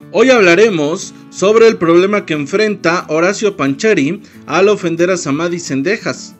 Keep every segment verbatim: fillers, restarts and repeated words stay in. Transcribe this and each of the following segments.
Hoy hablaremos sobre el problema que enfrenta Horacio Pancheri al ofender a Samadhi Zendejas.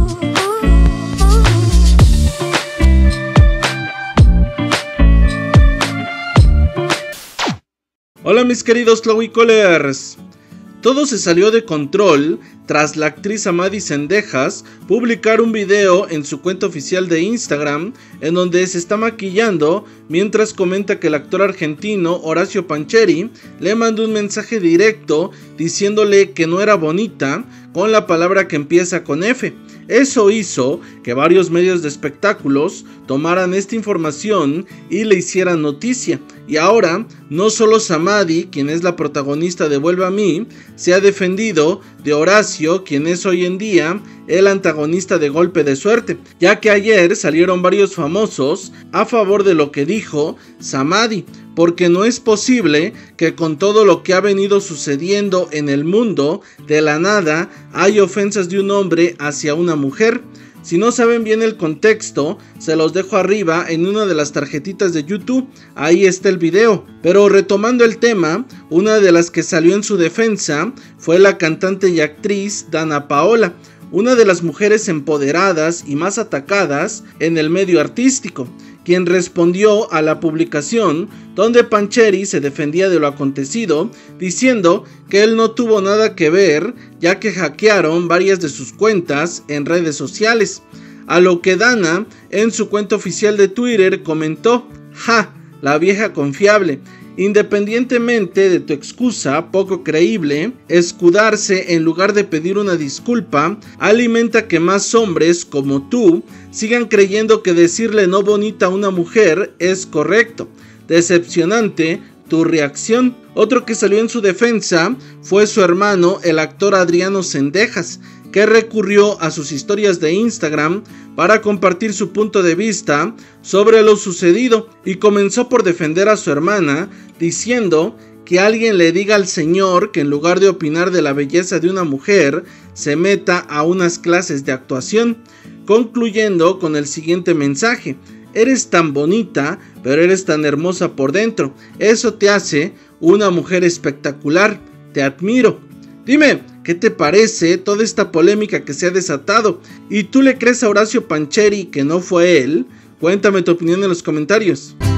Hola mis queridos Tlahuicolers. Todo se salió de control tras la actriz Samadhi Zendejas publicar un video en su cuenta oficial de Instagram en donde se está maquillando mientras comenta que el actor argentino Horacio Pancheri le mandó un mensaje directo diciéndole que no era bonita con la palabra que empieza con F. Eso hizo que varios medios de espectáculos tomaran esta información y le hicieran noticia. Y ahora, no solo Samadhi, quien es la protagonista de Vuelve a mí, se ha defendido de Horacio, quien es hoy en día el antagonista de Golpe de Suerte, ya que ayer salieron varios famosos a favor de lo que dijo Samadhi, porque no es posible que con todo lo que ha venido sucediendo en el mundo, de la nada hay ofensas de un hombre hacia una mujer. Si no saben bien el contexto, se los dejo arriba en una de las tarjetitas de YouTube, ahí está el video. Pero retomando el tema, una de las que salió en su defensa fue la cantante y actriz Danna Paola, una de las mujeres empoderadas y más atacadas en el medio artístico, quien respondió a la publicación donde Pancheri se defendía de lo acontecido, diciendo que él no tuvo nada que ver, ya que hackearon varias de sus cuentas en redes sociales. A lo que Danna, en su cuenta oficial de Twitter, comentó: "Ja, la vieja confiable. Independientemente de tu excusa poco creíble, escudarse en lugar de pedir una disculpa alimenta que más hombres como tú sigan creyendo que decirle no bonita a una mujer es correcto. Decepcionante tu reacción". Otro que salió en su defensa fue su hermano, el actor Adriano Zendejas, que recurrió a sus historias de Instagram para compartir su punto de vista sobre lo sucedido y comenzó por defender a su hermana, diciendo que alguien le diga al señor que en lugar de opinar de la belleza de una mujer, se meta a unas clases de actuación, concluyendo con el siguiente mensaje: "Eres tan bonita, pero eres tan hermosa por dentro. Eso te hace una mujer espectacular. Te admiro". Dime, ¿qué te parece toda esta polémica que se ha desatado? ¿Y tú le crees a Horacio Pancheri que no fue él? Cuéntame tu opinión en los comentarios.